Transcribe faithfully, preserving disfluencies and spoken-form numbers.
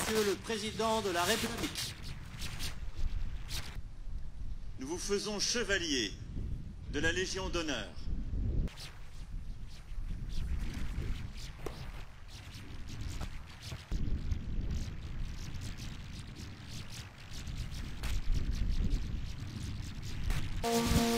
Monsieur le Président de la République. Nous vous faisons chevalier de la Légion d'honneur. Thank you.